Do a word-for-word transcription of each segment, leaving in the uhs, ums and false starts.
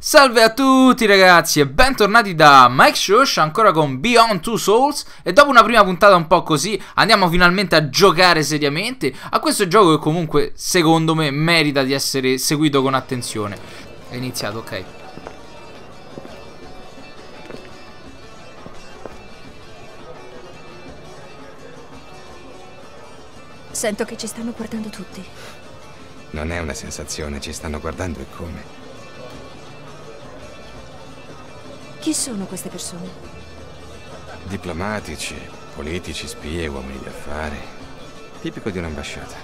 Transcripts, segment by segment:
Salve a tutti ragazzi e bentornati da Mike Shosh, ancora con Beyond Two Souls. E dopo una prima puntata un po' così andiamo finalmente a giocare seriamente a questo gioco che comunque secondo me merita di essere seguito con attenzione. È iniziato, ok. Sento che ci stanno guardando tutti. Non è una sensazione, ci stanno guardando e come. Chi sono queste persone? Diplomatici, politici, spie, uomini d'affari. Tipico di un'ambasciata.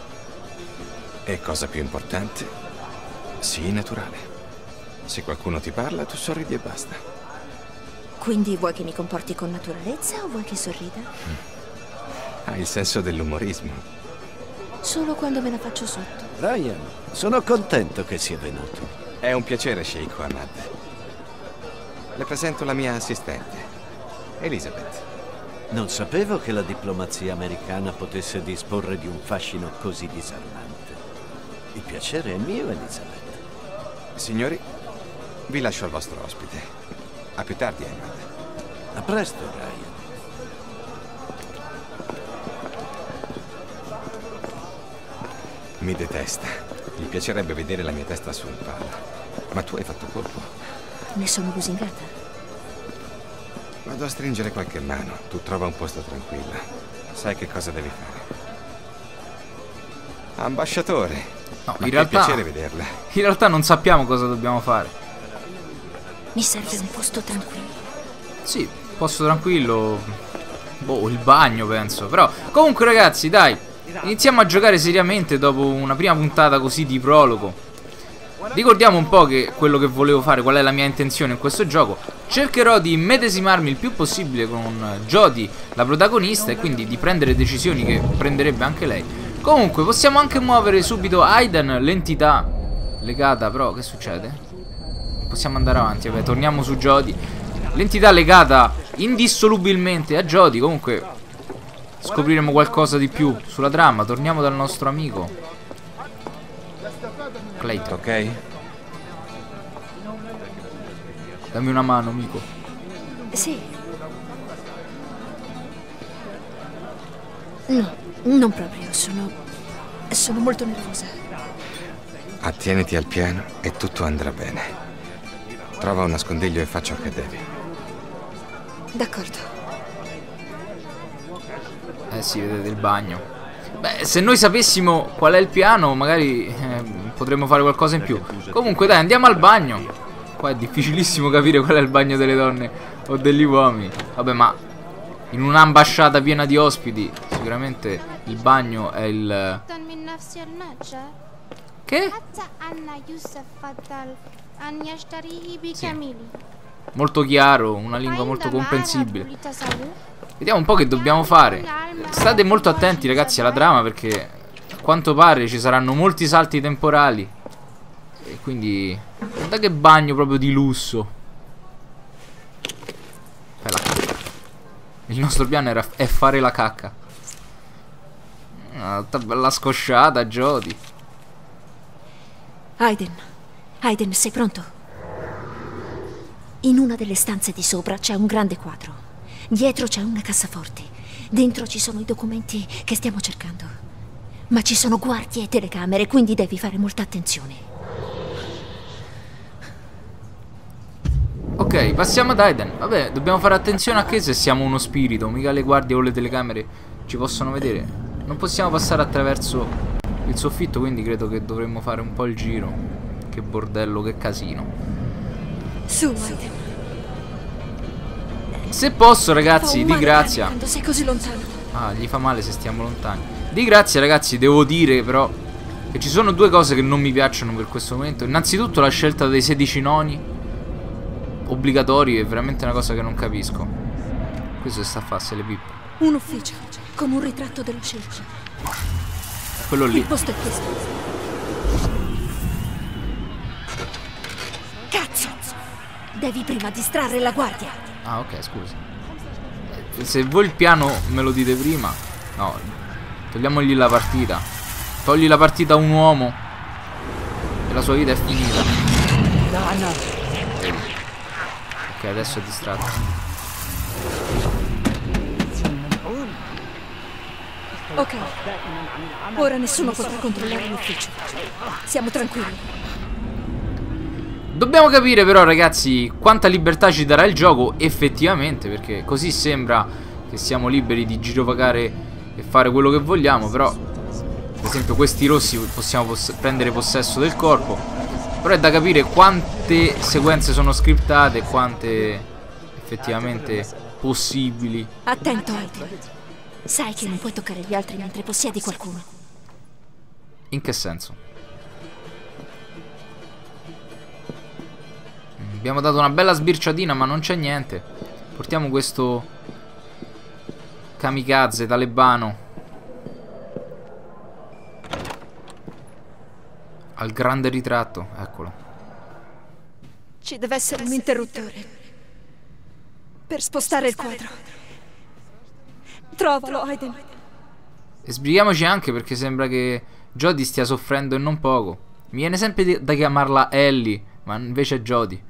E cosa più importante, sii naturale. Se qualcuno ti parla, tu sorridi e basta. Quindi vuoi che mi comporti con naturalezza o vuoi che sorrida? Hai il senso dell'umorismo. Solo quando me la faccio sotto. Ryan, sono contento che sia venuto. È un piacere, Sheikh Ahmad. Le presento la mia assistente, Elizabeth. Non sapevo che la diplomazia americana potesse disporre di un fascino così disarmante. Il piacere è mio, Elizabeth. Signori, vi lascio al vostro ospite. A più tardi, Ahmad. A presto, Ryan. Mi detesta. Gli piacerebbe vedere la mia testa sul palo. Ma tu hai fatto colpo. Ne sono lusingata. Vado a stringere qualche mano. Tu trova un posto tranquilla. Sai che cosa devi fare. Ambasciatore. No, Ma in che realtà piacere vederla. In realtà non sappiamo cosa dobbiamo fare. Mi serve un posto tranquillo. Sì, posto tranquillo. Boh, il bagno penso. Però comunque ragazzi, dai, iniziamo a giocare seriamente dopo una prima puntata così di prologo. Ricordiamo un po' che quello che volevo fare, qual è la mia intenzione in questo gioco. Cercherò di medesimarmi il più possibile con Jodie, la protagonista, e quindi di prendere decisioni che prenderebbe anche lei. Comunque possiamo anche muovere subito Aiden, l'entità legata, però che succede? Possiamo andare avanti, vabbè, torniamo su Jodie. L'entità legata indissolubilmente a Jodie. Comunque scopriremo qualcosa di più sulla trama. Torniamo dal nostro amico Clayton. Ok? Dammi una mano, amico. Sì. No, non proprio, sono... sono molto nervosa. Attieniti al piano e tutto andrà bene. Trova un nascondiglio e fa ciò che devi. D'accordo. Eh sì, vedete il bagno. Beh, se noi sapessimo qual è il piano, magari eh, potremmo fare qualcosa in più. Comunque dai, andiamo al bagno. Qua è difficilissimo capire qual è il bagno delle donne o degli uomini. Vabbè, ma in un'ambasciata piena di ospiti sicuramente il bagno è il... Che? Sì. Molto chiaro, una lingua molto comprensibile. Vediamo un po' che dobbiamo fare. State molto attenti ragazzi alla trama, perché a quanto pare ci saranno molti salti temporali. E quindi guarda che bagno proprio di lusso. Fai la cacca. Il nostro piano era, è fare la cacca. Una bella scosciata, Jodie. Aiden, Aiden, sei pronto? In una delle stanze di sopra c'è un grande quadro. Dietro c'è una cassaforte. Dentro ci sono i documenti che stiamo cercando. Ma ci sono guardie e telecamere, quindi devi fare molta attenzione. Ok, passiamo ad Aiden. Vabbè, dobbiamo fare attenzione a che se siamo uno spirito. Mica le guardie o le telecamere ci possono vedere. Non possiamo passare attraverso il soffitto, quindi credo che dovremmo fare un po' il giro. Che bordello, che casino. Su, Aiden. Se posso ragazzi, di grazia. Quando sei così lontano. Ah, gli fa male se stiamo lontani. Di grazia ragazzi, devo dire però che ci sono due cose che non mi piacciono per questo momento. Innanzitutto la scelta dei sedici noni obbligatori è veramente una cosa che non capisco. Questo sta a farsi le pippe. Un ufficio con un ritratto dello sceicco. Quello lì. Il posto è questo. Cazzo! Devi prima distrarre la guardia. Ah, ok, scusa. Se voi il piano me lo dite prima. No, togliamogli la partita. Togli la partita a un uomo e la sua vita è finita. Ok, adesso è distratto. Ok, ora nessuno potrà controllare l'ufficio. Siamo tranquilli. Dobbiamo capire però, ragazzi, quanta libertà ci darà il gioco effettivamente, perché così sembra che siamo liberi di girovagare e fare quello che vogliamo, però ad esempio questi rossi possiamo poss prendere possesso del corpo. Però è da capire quante sequenze sono scriptate e quante effettivamente possibili. Attento, Aiden. Sai che non puoi toccare gli altri mentre possiedi qualcuno. In che senso? Abbiamo dato una bella sbirciatina, ma non c'è niente. Portiamo questo kamikaze talebano al grande ritratto, eccolo. Ci deve essere un interruttore per spostare il quadro. Trovalo, Aiden. E sbrighiamoci anche, perché sembra che Jodie stia soffrendo e non poco. Mi viene sempre da chiamarla Ellie, ma invece è Jodie.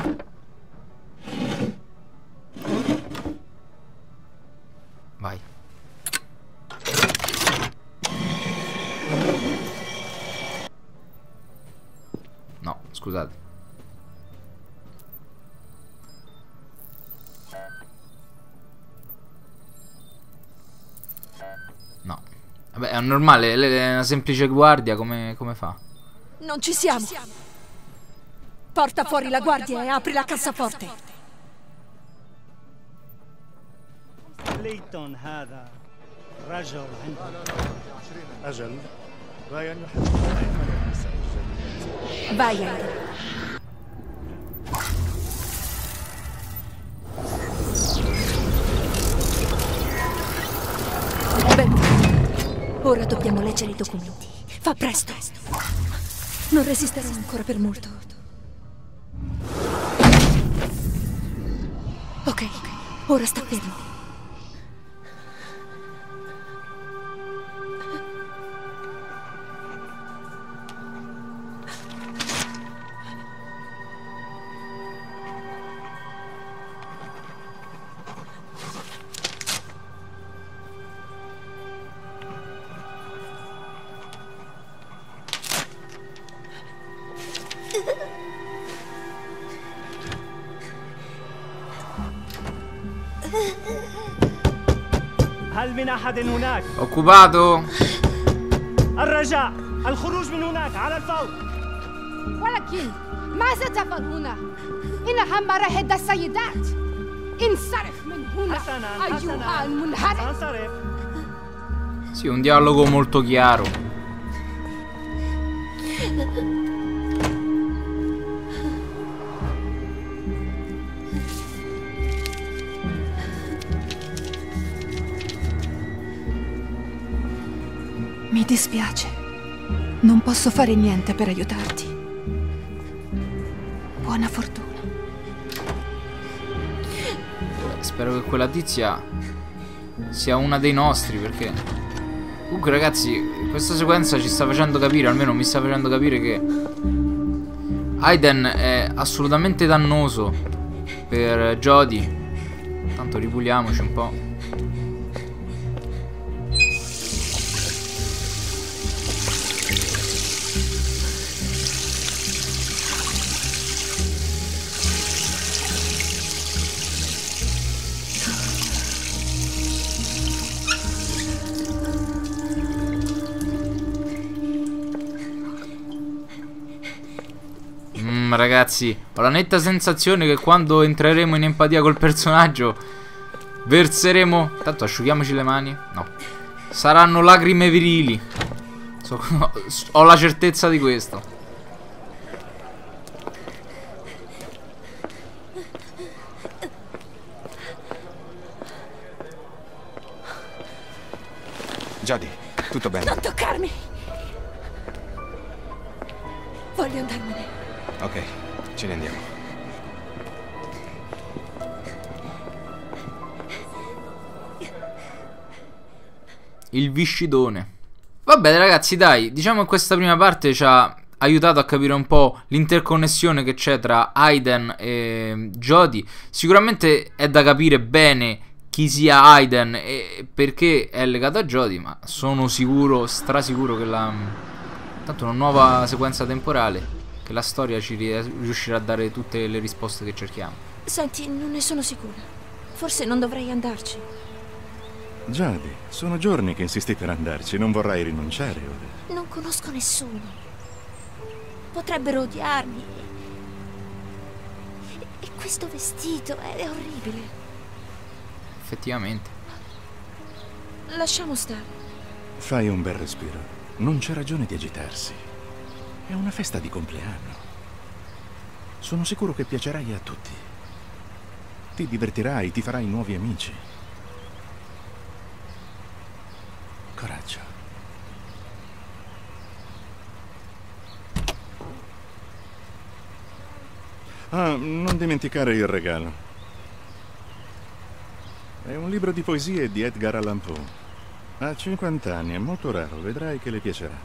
Vai. No, scusate. No. Vabbè, è normale, lei è una semplice guardia, come, come fa? Non ci siamo. Porta fuori la guardia e apri la cassaforte. ليتون هذا رجل عنده أجل لا ينحب. Vai, Aiden. Ben, ora dobbiamo leggere i documenti. Fa presto. Non resisterò ancora per molto. Ok, ora sta fermo. هل من أحد هناك؟ Occupato. الرجاء الخروج من هناك على الفور. ولكن ماذا تفعل هنا؟ إنها مراهد السيدات. انصرف من هنا حسنا أيها حسنا المنحرف. سأنصرف. Sì, un dialogo molto chiaro. Mi dispiace. Non posso fare niente per aiutarti. Buona fortuna. Spero che quella tizia sia una dei nostri, perché comunque, ragazzi, questa sequenza ci sta facendo capire, almeno mi sta facendo capire, che Aiden è assolutamente dannoso per Jodie. Tanto ripuliamoci un po'. Ragazzi, ho la netta sensazione che quando entreremo in empatia col personaggio verseremo... Tanto asciughiamoci le mani. No. Saranno lacrime virili. So, ho la certezza di questo. Jodie, tutto bene? Non toccarmi! Voglio andarmene. Ok, ce ne andiamo. Il viscidone. Va bene, ragazzi, dai. Diciamo che questa prima parte ci ha aiutato a capire un po' l'interconnessione che c'è tra Aiden e Jodie. Sicuramente è da capire bene chi sia Aiden e perché è legato a Jodie, ma sono sicuro, strasicuro che la... tanto una nuova sequenza temporale, che la storia ci riuscirà a dare tutte le risposte che cerchiamo. Senti, non ne sono sicura. Forse non dovrei andarci. Jodie, sono giorni che insisti per andarci, non vorrai rinunciare ora. Non conosco nessuno. Potrebbero odiarmi. E questo vestito è orribile. Effettivamente. Lasciamo stare. Fai un bel respiro. Non c'è ragione di agitarsi. È una festa di compleanno. Sono sicuro che piacerai a tutti. Ti divertirai, ti farai nuovi amici. Coraggio. Ah, non dimenticare il regalo. È un libro di poesie di Edgar Allan Poe. Ha cinquanta anni, è molto raro, vedrai che le piacerà.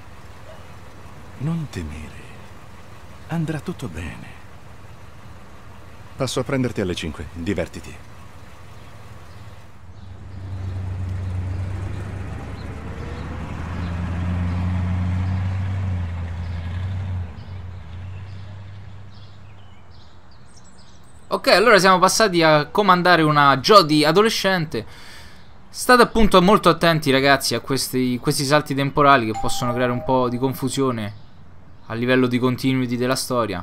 Non temere. Andrà tutto bene. Passo a prenderti alle cinque, divertiti. Ok, allora siamo passati a comandare una Jodie adolescente. State appunto molto attenti, ragazzi, a questi, questi salti temporali che possono creare un po' di confusione a livello di continuity della storia.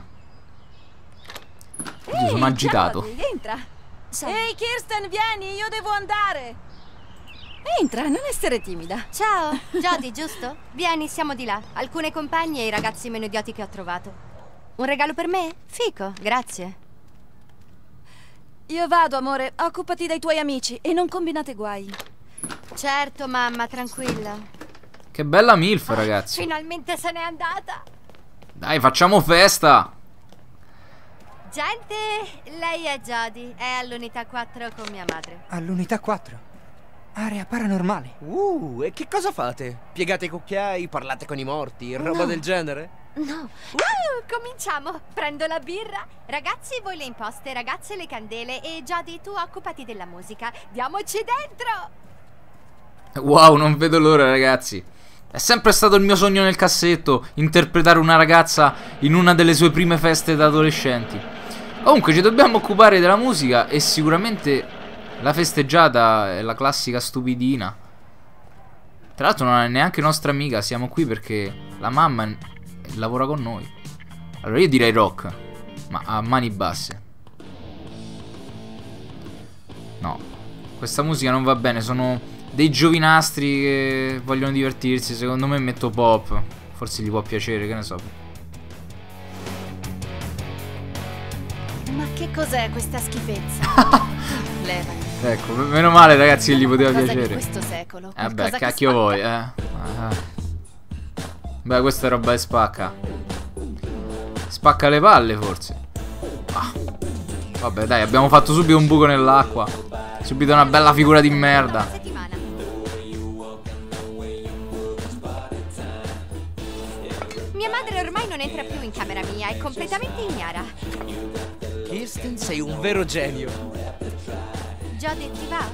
Io sono agitato. Jodie, entra. Sì. Ehi, Kirsten, vieni, io devo andare. Entra, non essere timida. Ciao, Jodie, giusto? Vieni, siamo di là. Alcune compagne e i ragazzi meno idioti che ho trovato. Un regalo per me? Fico, grazie. Io vado, amore. Occupati dei tuoi amici e non combinate guai. Certo, mamma, tranquilla. Che bella milf, ragazzi. Finalmente se n'è andata. Dai, facciamo festa. Gente, lei è Jodie. È all'unità quattro con mia madre. All'unità quattro? Area paranormale. Uh, e che cosa fate? Piegate i cucchiai, parlate con i morti, roba No. del genere? No. Uh, cominciamo. Prendo la birra. Ragazzi, voi le imposte, ragazze le candele e Jodie, tu occupati della musica. Diamoci dentro. Wow, non vedo l'ora, ragazzi. È sempre stato il mio sogno nel cassetto interpretare una ragazza in una delle sue prime feste da adolescenti. Comunque ci dobbiamo occupare della musica e sicuramente la festeggiata è la classica stupidina. Tra l'altro non è neanche nostra amica, siamo qui perché la mamma lavora con noi. Allora io direi rock, ma a mani basse. No, questa musica non va bene, sono dei giovinastri che vogliono divertirsi. Secondo me metto pop, forse gli può piacere, che ne so. Ma che cos'è questa schifezza? Levati. Ecco, meno male, ragazzi, che gli poteva Qualcosa piacere. di questo secolo. Eh beh, qualcosa che cacchio spacca. vuoi, eh. Ah. Beh, questa è roba che spacca. Spacca le palle, forse. Ah. Vabbè, dai, abbiamo fatto subito un buco nell'acqua. Subito una bella figura di merda. Settimana. Mia madre ormai non entra più in camera mia, è completamente ignara. Kirsten, sei un vero genio. Jodie, ti va?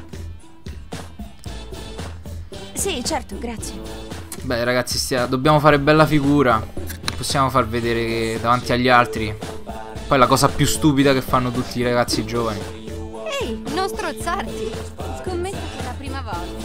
Sì, certo, grazie. Beh, ragazzi, stia... dobbiamo fare bella figura. Possiamo far vedere che davanti agli altri. Poi la cosa più stupida che fanno tutti i ragazzi giovani. Ehi, non strozzarti. Scommetto che è la prima volta.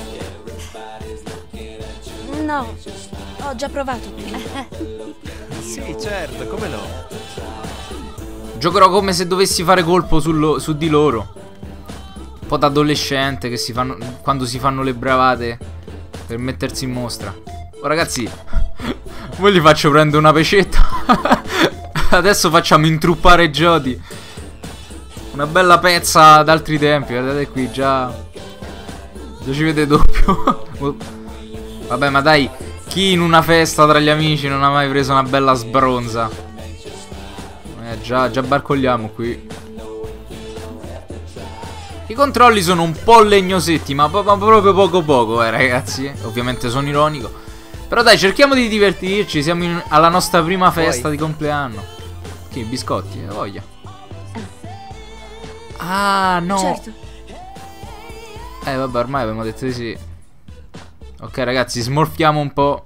No, ho già provato prima. Sì, certo, come no? Giocherò come se dovessi fare colpo sullo- su di loro. Un po' da adolescente che si fanno quando si fanno le bravate per mettersi in mostra. Oh, ragazzi, voi gli faccio prendere una pecetta. Adesso facciamo intruppare Jodie. Una bella pezza d'altri tempi. Guardate qui, già già ci vede doppio. Vabbè, ma dai, chi in una festa tra gli amici non ha mai preso una bella sbronza? Eh, già, già barcogliamo qui. I controlli sono un po' legnosetti, ma, ma proprio poco poco, eh, ragazzi. Ovviamente sono ironico. Però dai, cerchiamo di divertirci. Siamo in, alla nostra prima festa Vuoi? di compleanno. Che biscotti, eh, voglia. Ah, no. Certo. Eh, vabbè, ormai abbiamo detto di sì. Ok, ragazzi, smorfiamo un po'.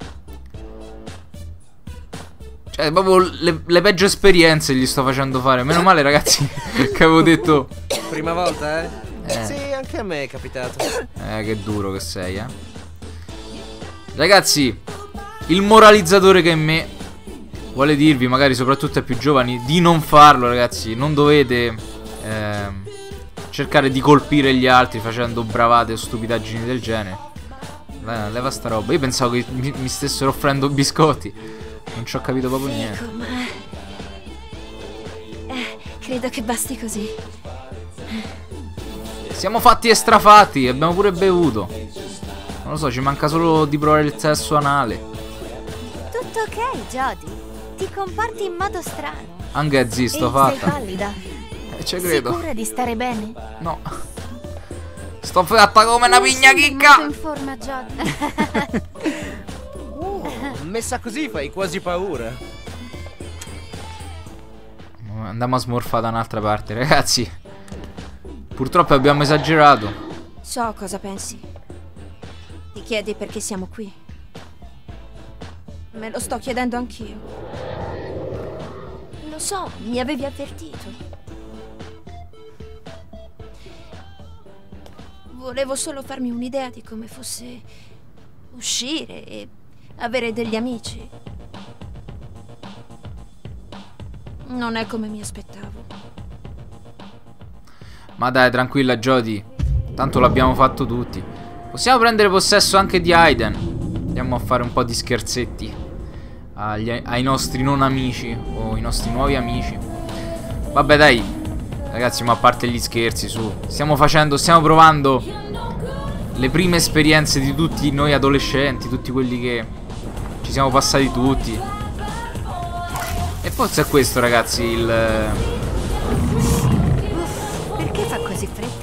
Cioè, proprio le, le peggio esperienze gli sto facendo fare. Meno male, ragazzi, che avevo detto. Prima volta, eh? Eh. Sì, anche a me è capitato. Eh, che duro che sei, eh. Ragazzi, il moralizzatore che è in me vuole dirvi, magari soprattutto ai più giovani, di non farlo, ragazzi. Non dovete ehm, cercare di colpire gli altri facendo bravate o stupidaggini del genere. Eh, leva sta roba. Io pensavo che mi, mi stessero offrendo biscotti. Non ci ho capito proprio niente. Fico, ma... Eh, credo che basti così. Siamo fatti e strafatti. Abbiamo pure bevuto. Non lo so, ci manca solo di provare il sesso anale. Tutto ok, Jody. Ti comporti in modo strano. Anche zii, sto E fatta. sei pallida. Eh, ci credo. Sicura di stare bene? No. Sto fatta come una pigna Sei chicca. molto in forma, Jody. uh, messa così fai quasi paura. Andiamo a smorfare da un'altra parte, ragazzi. Purtroppo abbiamo esagerato. So cosa pensi. Ti chiedi perché siamo qui. Me lo sto chiedendo anch'io. Lo so, mi avevi avvertito. Volevo solo farmi un'idea di come fosse uscire e avere degli amici. Non è come mi aspettavo. Ma dai, tranquilla Jody. Tanto l'abbiamo fatto tutti. Possiamo prendere possesso anche di Aiden. Andiamo a fare un po' di scherzetti agli, ai nostri non amici o i nostri nuovi amici. Vabbè dai, ragazzi, ma a parte gli scherzi, su. Stiamo facendo, stiamo provando le prime esperienze di tutti noi adolescenti, tutti quelli che ci siamo passati tutti. E forse è questo, ragazzi, il... Perché fa così freddo?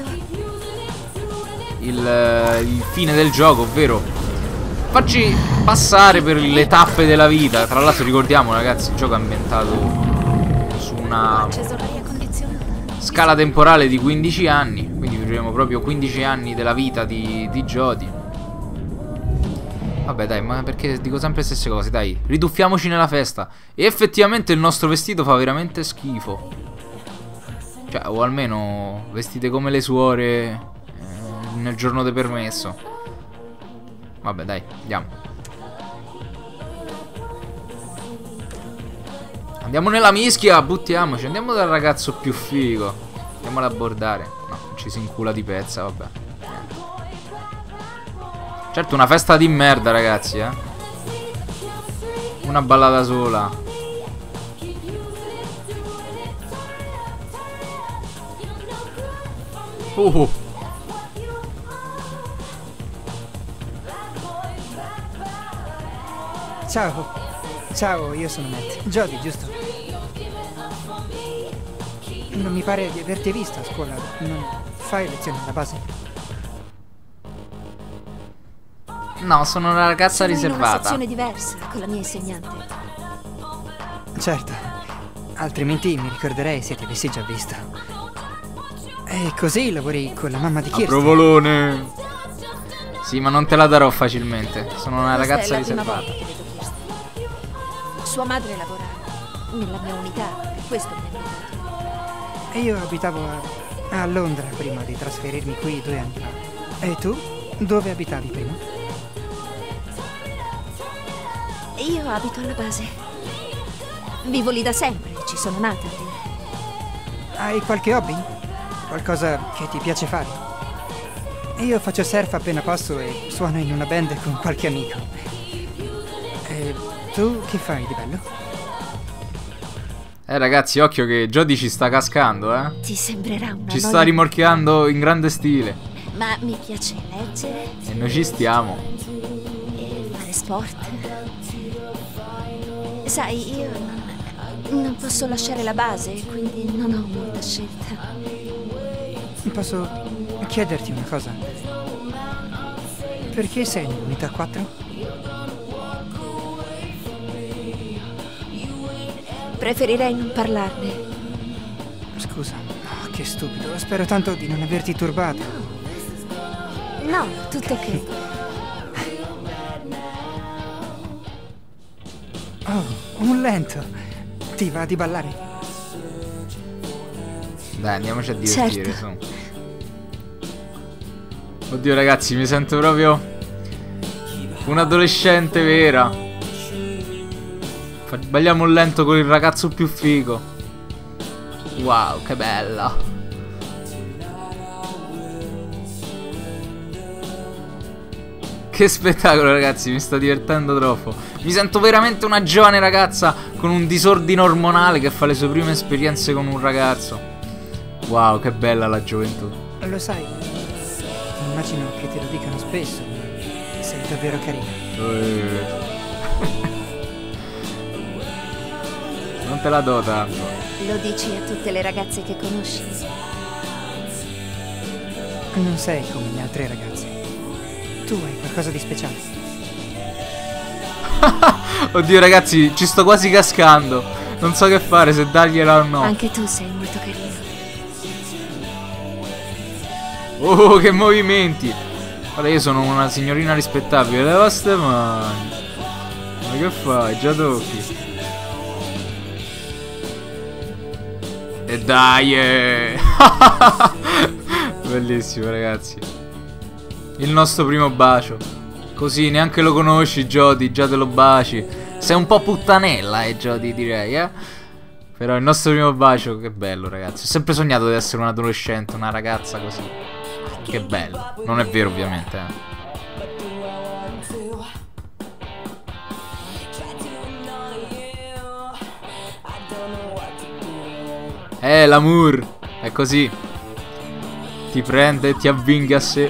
Il, il fine del gioco, ovvero farci passare per le tappe della vita. Tra l'altro ricordiamo, ragazzi, il gioco è ambientato su una Ho acceso l'aria condizionata. scala temporale di quindici anni. Quindi vivremo proprio quindici anni della vita di, di Jody. Vabbè dai, ma perché dico sempre le stesse cose, dai. Rituffiamoci nella festa. E effettivamente il nostro vestito fa veramente schifo. Cioè, o almeno vestite come le suore eh, nel giorno de permesso. Vabbè dai, andiamo. Andiamo nella mischia, buttiamoci. Andiamo dal ragazzo più figo. Andiamo ad abbordare. No, ci si incula di pezza, vabbè. Certo, una festa di merda, ragazzi, eh. Una ballata sola. Uh. Ciao. Ciao, io sono Matt. Jody, giusto? Non mi pare di averti vista a scuola. Non fai lezioni alla base? No, sono una ragazza Sono in una riservata. sezione diversa con la mia insegnante. Certo. Altrimenti mi ricorderei se ti avessi già visto. E così lavori con la mamma di Kirsten. Provolone. Sì, ma non te la darò facilmente. Sono una Questa ragazza è la prima riservata. volta che vedo Kirsten. Sua madre lavora nella mia unità, per questo mi ha invitato. E io abitavo a, a Londra prima di trasferirmi qui due anni fa. E tu? Dove abitavi prima? Io abito alla base. Vivo lì da sempre, ci sono nata lì. Hai qualche hobby? Qualcosa che ti piace fare? Io faccio surf appena posso e suono in una band con qualche amico. E tu che fai di bello? Eh ragazzi, occhio che Jody ci sta cascando, eh. Ti sembrerà una Ci sta noia, rimorchiando in grande stile. ma mi piace leggere E noi ci stiamo. e fare sport. Sai, io non, non posso lasciare la base, quindi non ho molta scelta. Posso chiederti una cosa? Perché sei nell'unità quattro? Preferirei non parlarne. Scusa, oh, che stupido. Spero tanto di non averti turbato. No, tutto ok. Oh, un lento. Ti va di ballare? Dai, andiamoci a divertire, Certo. su. Oddio ragazzi, mi sento proprio un adolescente vera. Fa- Balliamo un lento con il ragazzo più figo. Wow, che bella. Che spettacolo ragazzi, mi sto divertendo troppo. Mi sento veramente una giovane ragazza con un disordine ormonale che fa le sue prime esperienze con un ragazzo. Wow, che bella la gioventù. Lo sai, immagino che te lo dicano spesso, ma sei davvero carina. Eh. Non te la do tanto. Lo dici a tutte le ragazze che conosci? Non sei come le altre ragazze. Tu hai qualcosa di speciale. Oddio ragazzi, ci sto quasi cascando. Non so che fare, se dargliela o no. Anche tu sei molto carino. Oh, che movimenti. Guarda, io sono una signorina rispettabile. Leva ste mani. Ma che fai? Già tocchi. E dai, eh. Bellissimo ragazzi. Il nostro primo bacio. Così neanche lo conosci Jody, già te lo baci. Sei un po' puttanella eh Jody, direi eh. Però il nostro primo bacio, che bello ragazzi. Ho sempre sognato di essere un adolescente, una ragazza così. Che bello. Non è vero ovviamente eh. Eh, l'amour è così. Ti prende e ti avvinga a sé.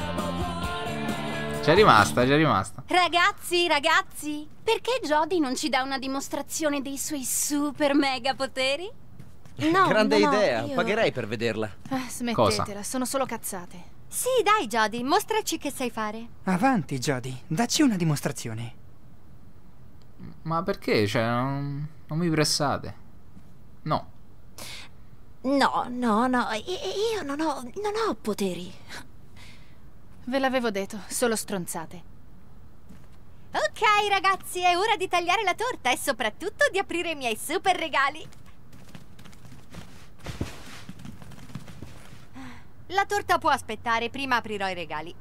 C'è rimasta, c'è rimasta. Ragazzi, ragazzi, perché Jody non ci dà una dimostrazione dei suoi super mega poteri? No, Grande no, no, idea, io- pagherei per vederla. Eh, smettetela, Cosa? sono solo cazzate. Sì, dai, Jody, mostraci che sai fare. Avanti, Jody, dacci una dimostrazione. Ma perché? Cioè, non, non mi pressate. No. No, no, no, i- io non ho, non ho poteri. Ve l'avevo detto, solo stronzate. Ok, ragazzi, è ora di tagliare la torta e soprattutto di aprire i miei super regali. La torta può aspettare, prima aprirò i regali.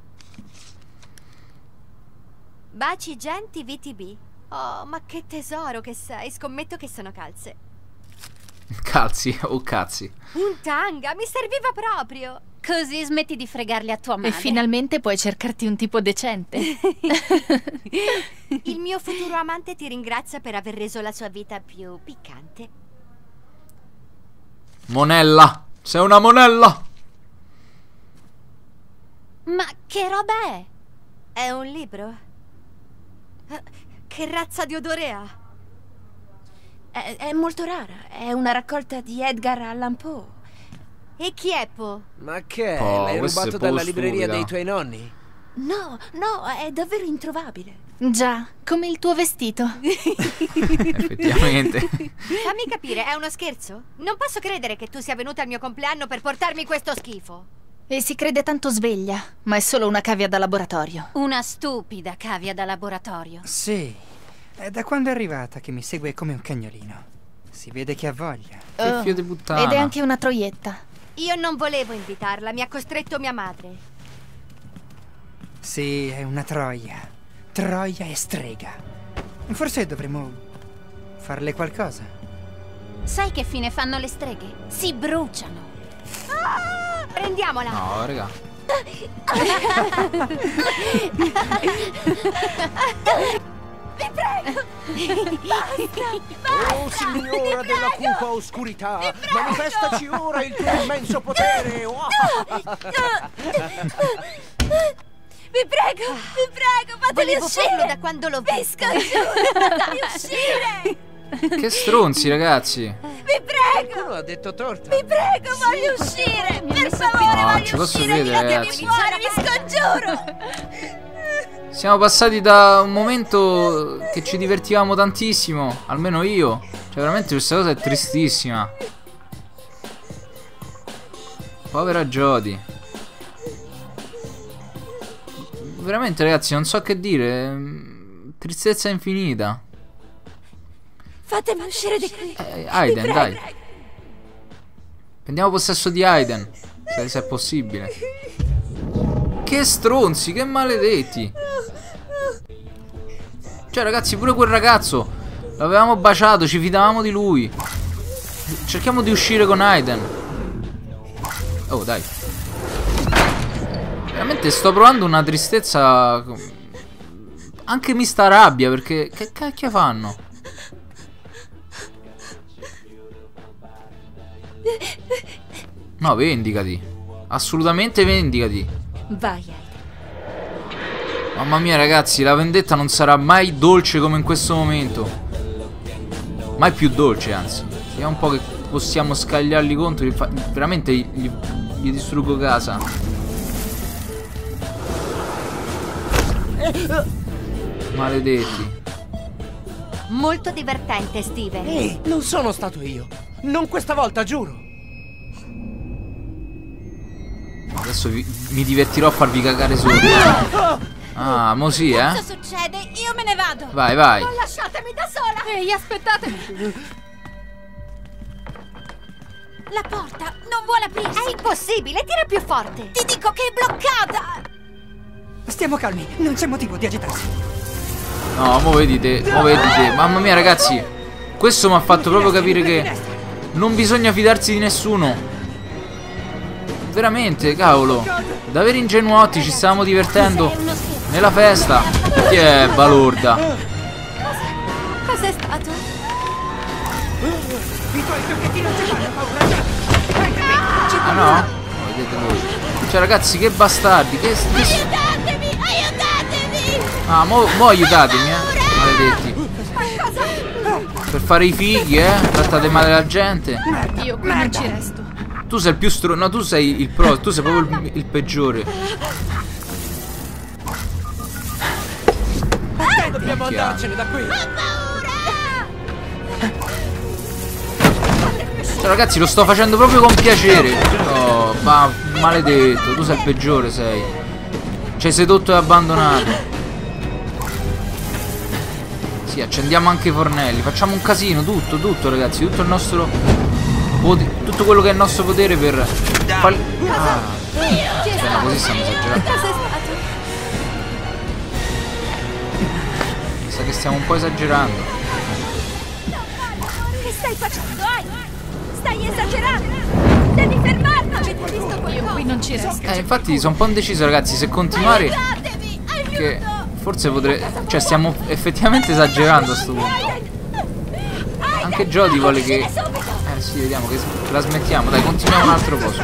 Baci genti V T B. Oh, ma che tesoro che sei, scommetto che sono calze. Cazzi o cazzi. Un tanga, mi serviva proprio. Così smetti di fregarli a tua madre. E finalmente puoi cercarti un tipo decente. Il mio futuro amante ti ringrazia per aver reso la sua vita più piccante. Monella. Sei una monella. Ma che roba è? È un libro? Eh, Che razza di odore ha? È, è molto rara, è una raccolta di Edgar Allan Poe. E chi è Po? Ma che? Oh, L'hai questo è rubato un po' dalla libreria stupida. dei tuoi nonni? No, no, è davvero introvabile. Già, come il tuo vestito. Effettivamente. Fammi capire, è uno scherzo? Non posso credere che tu sia venuta al mio compleanno per portarmi questo schifo. E si crede tanto sveglia, ma è solo una cavia da laboratorio. Una stupida cavia da laboratorio. Sì, è da quando è arrivata che mi segue come un cagnolino. Si vede che ha voglia. Che Oh, figlio di puttana. ed è anche una troietta. Io non volevo invitarla, mi ha costretto mia madre. Sì, è una troia. Troia e strega. Forse dovremmo farle qualcosa. Sai che fine fanno le streghe? Si bruciano. Ah! Prendiamola! No, raga. Vi prego! Basta! Oh, signora della cupa oscurità, manifestaci ora il tuo immenso potere! Vi prego, vi prego, fateli Volevo uscire! farlo da quando l'ho Vi visto. scongiuro, fateli uscire! Che stronzi, ragazzi. Vi prego! Qualcuno ha detto torta. Vi prego, voglio uscire! Per favore, No, voglio ci posso uscire! credere, Lasciatemi ragazzi. fuori, vi scongiuro! Siamo passati da un momento che ci divertivamo tantissimo, almeno io. Cioè veramente questa cosa è tristissima. Povera Jodie. Veramente ragazzi, non so che dire. Tristezza infinita. Fatemi uscire di qui. eh, Aiden, dai. Prendiamo possesso di Aiden, se, se è possibile. Che stronzi, che maledetti. Cioè ragazzi, pure quel ragazzo l'avevamo baciato, ci fidavamo di lui. Cerchiamo di uscire con Aiden. Oh dai. Veramente sto provando una tristezza. Anche mi sta rabbia, perché che cacchio fanno? No, vendicati. Assolutamente vendicati. Vai, Aiden. Mamma mia ragazzi, la vendetta non sarà mai dolce come in questo momento. Mai più dolce, anzi. Vediamo un po' che possiamo scagliarli contro. Veramente gli, gli distruggo casa. Maledetti. Molto divertente, Steven. Ehi, non sono stato io. Non questa volta, giuro. Adesso vi, mi divertirò a farvi cagare sotto. Ah, mo sì, eh? Cosa succede? Io me ne vado. Vai, vai. Non lasciatemi da sola. Ehi, aspettatemi. La porta non vuole aprirsi. È impossibile, tira più forte. Ti dico che è bloccata. Stiamo calmi, non c'è motivo di agitarsi. No, mo vedete, mo vedete. Mamma mia ragazzi, questo mi ha fatto proprio capire che non bisogna fidarsi di nessuno. Veramente, cavolo. Davvero ingenuotti, ci stavamo divertendo nella festa. Chi è balorda? Cos'è stato? I tuoi giochetti non ci fanno paura. Ah no? Vedete voi. Cioè ragazzi, che bastardi. Che, che... Aiutatemi, aiutatemi. Ah, mo, mo aiutatemi, eh. Maledetti. Per fare i fighi, eh. Trattate male la gente. Io qui non ci resto. Tu sei il più stro... No, tu sei il pro. Tu sei proprio il, il peggiore. Perché dobbiamo andarcene da qui? Cioè, ragazzi, lo sto facendo proprio con piacere. Oh, ma maledetto. Tu sei il peggiore, sei. Ci hai sedotto e abbandonato. Sì, accendiamo anche i fornelli. Facciamo un casino, tutto, tutto, ragazzi. Tutto il nostro... Tutto quello che è il nostro potere per far... Ah, cioè, no, così stiamo esagerando. Mi sa che stiamo un po' esagerando. Che stai facendo, Aiden? Stai esagerando. Devi fermarti. Avete visto qualcosa? Io qui non ci resto. Eh, infatti sono un po' indeciso, ragazzi, se continuare. Che forse potrei... Cioè, stiamo effettivamente esagerando a sto punto. Anche Jodie vuole che... Eh sì, vediamo che la smettiamo. Dai, continuiamo un altro posto.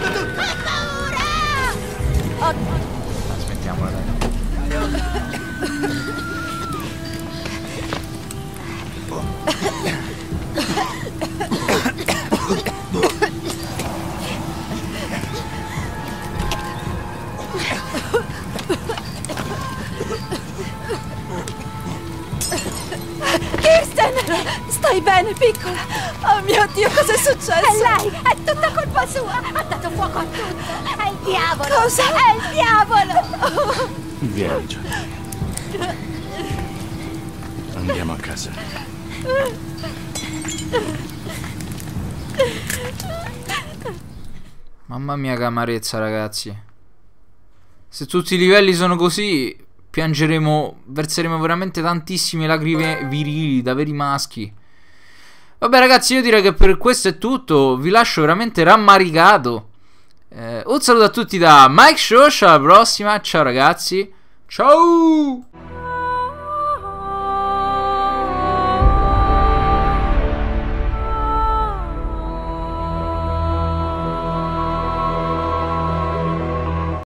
Ah, smettiamola, dai. Kirsten! Stai bene, piccola? Oh mio Dio, cosa è successo? È lei! È tutta colpa sua! Ha dato fuoco a tutto! È il diavolo! Cosa? È il diavolo! Vieni, Jodie. Andiamo a casa. Mamma mia che amarezza, ragazzi. Se tutti i livelli sono così, piangeremo, verseremo veramente tantissime lacrime virili da veri maschi. Vabbè ragazzi, io direi che per questo è tutto. Vi lascio veramente rammaricato. eh, Un saluto a tutti da Mike Shosh. Alla prossima, ciao ragazzi. Ciao.